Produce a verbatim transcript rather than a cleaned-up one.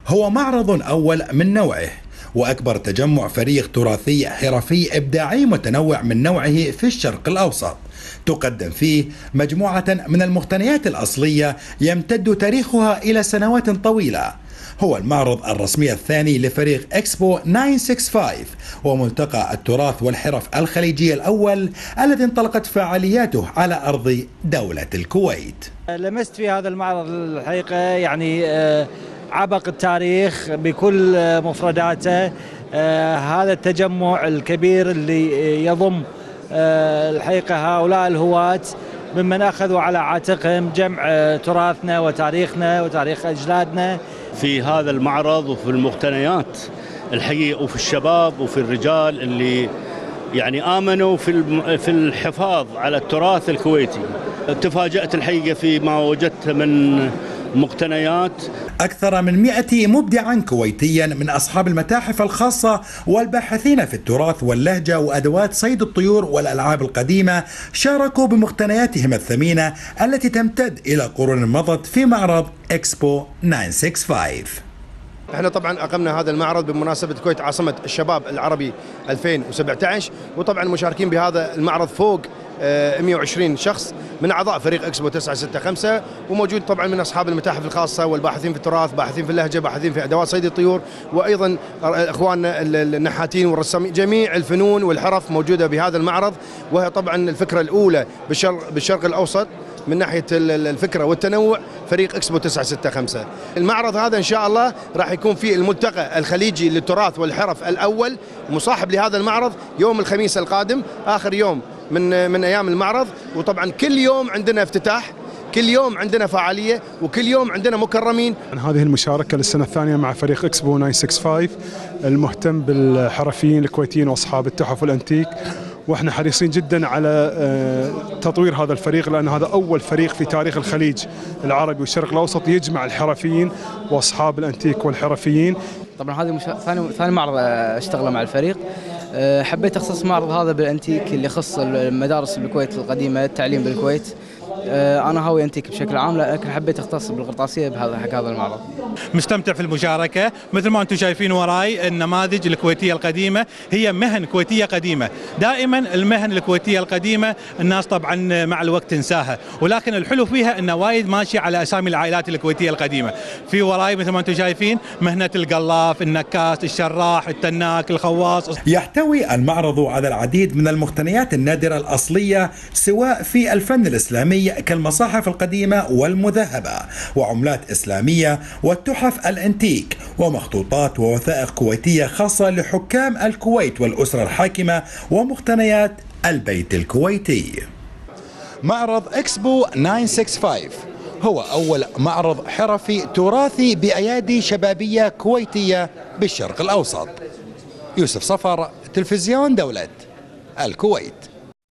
هو معرض أول من نوعه وأكبر تجمع فريق تراثي حرفي إبداعي متنوع من نوعه في الشرق الأوسط، تقدم فيه مجموعة من المقتنيات الأصلية يمتد تاريخها إلى سنوات طويلة. هو المعرض الرسمي الثاني لفريق إكسبو تسعمائة وخمسة وستين وملتقى التراث والحرف الخليجي الأول الذي انطلقت فعالياته على أرض دولة الكويت. لمست في هذا المعرض الحقيقة يعني عبق التاريخ بكل مفرداته، هذا التجمع الكبير اللي يضم الحقيقة هؤلاء الهواة ممن أخذوا على عاتقهم جمع تراثنا وتاريخنا وتاريخ أجدادنا. في هذا المعرض وفي المقتنيات الحقيقة وفي الشباب وفي الرجال اللي يعني آمنوا في في الحفاظ على التراث الكويتي. تفاجأت الحقيقة فيما وجدت من مقتنيات. أكثر من مئة مبدعا كويتيا من أصحاب المتاحف الخاصة والباحثين في التراث واللهجة وأدوات صيد الطيور والألعاب القديمة شاركوا بمقتنياتهم الثمينة التي تمتد إلى قرون مضت في معرض إكسبو تسعمائة وخمسة وستين. احنا طبعا اقمنا هذا المعرض بمناسبه الكويت عاصمه الشباب العربي ألفين وسبعة عشر، وطبعا مشاركين بهذا المعرض فوق مئة وعشرين شخص من اعضاء فريق اكسبو تسعمائة وستة وخمسين، وموجود طبعا من اصحاب المتاحف الخاصه والباحثين في التراث، باحثين في اللهجه، باحثين في ادوات صيد الطيور، وايضا اخواننا النحاتين والرسامين. جميع الفنون والحرف موجوده بهذا المعرض، وهي طبعا الفكره الاولى بالشرق بالشرق الاوسط من ناحيه الفكره والتنوع فريق اكسبو تسعمائة وستة وخمسين. المعرض هذا ان شاء الله راح يكون فيه الملتقى الخليجي للتراث والحرف الاول مصاحب لهذا المعرض يوم الخميس القادم، اخر يوم من من ايام المعرض. وطبعا كل يوم عندنا افتتاح، كل يوم عندنا فعاليه، وكل يوم عندنا مكرمين. هذه المشاركه للسنه الثانيه مع فريق اكسبو تسعمائة وخمسة وستين المهتم بالحرفيين الكويتيين واصحاب التحف والانتيك، واحنا حريصين جدا على تطوير هذا الفريق لان هذا اول فريق في تاريخ الخليج العربي والشرق الاوسط يجمع الحرفيين واصحاب الانتيك والحرفيين. طبعا هذه مشا... ثاني ثاني معرض اشتغل مع الفريق. حبيت اخصص المعرض هذا بالانتيك اللي يخص المدارس بالكويت القديمه، التعليم بالكويت. أنا هاوي أنتيك بشكل عام، لكن حبيت أختص بالقرطاسية بهذا حق هذا المعرض. مستمتع في المشاركة، مثل ما أنتم شايفين وراي النماذج الكويتية القديمة هي مهن كويتية قديمة. دائما المهن الكويتية القديمة الناس طبعا مع الوقت تنساها، ولكن الحلو فيها أنه وايد ماشي على أسامي العائلات الكويتية القديمة. في وراي مثل ما أنتم شايفين مهنة القلاف، النكاس، الشراح، التناك، الخواص. يحتوي المعرض على العديد من المقتنيات النادرة الأصلية سواء في الفن الإسلامي كالمصاحف القديمة والمذهبة وعملات إسلامية والتحف الانتيك ومخطوطات ووثائق كويتية خاصة لحكام الكويت والأسرة الحاكمة ومقتنيات البيت الكويتي. معرض إكسبو تسعمائة وخمسة وستين هو أول معرض حرفي تراثي بأيادي شبابية كويتية بالشرق الأوسط. يوسف صفر، تلفزيون دولة الكويت.